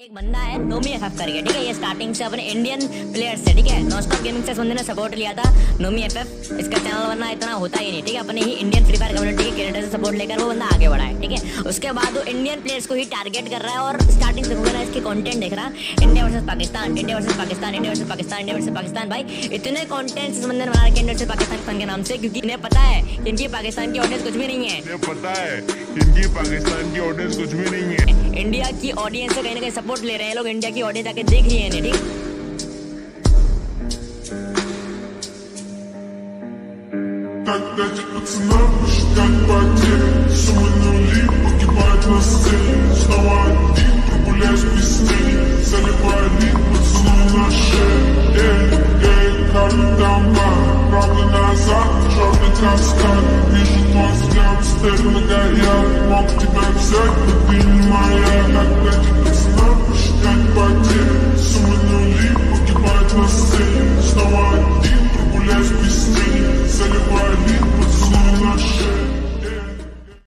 एक बंदा है नोमी एफएफ करके, ठीक है। ये स्टार्टिंग से अपने इंडियन प्लेयर्स से, ठीक है, नॉनस्टॉप गेमिंग से बंदे ने सपोर्ट लिया था नोमी एफएफ। इसका चैनल वरना इतना होता ही नहीं, ठीक है। अपने ही इंडियन फ्री फायर कम्युनिटी के क्रिएटर से सपोर्ट लेकर वो बंदा आगे बढ़ा है, ठीक है। उसके बाद वो इंडियन प्लेयर्स को ही टारगेट कर रहा है और स्टार्टिंग से होगा इसके कंटेंट देख रहा है, India versus Pakistan, India versus Pakistan, India versus Pakistan, India versus Pakistan. भाई इतने कंटेंट इस बंदे ने बना रखे इंडिया वर्सेस पाकिस्तान के नाम से, क्योंकि इन्हें पता है कि इनकी पाकिस्तान की ऑडियंस कुछ भी नहीं है। इन्हें पता है इनकी पाकिस्तान की ऑडियंस कुछ भी नहीं है। इंडिया की ऑडियंस से कहीं ना कहीं सपोर्ट ले रहे हैं लोग, इंडिया की ऑडियंस जाके देख रही है इन्हें, ठीक। Дать пацанам посчитать потери. Суммы нули погибают на сцене. Снова один прогуляюсь без тени. Заливаю лик, поцелуй на шее. Эй, капитан Бар, правда назад, черный каскад. Вижу твой взгляд, стель на горят. Мог тебя взять, но ты не моя. Как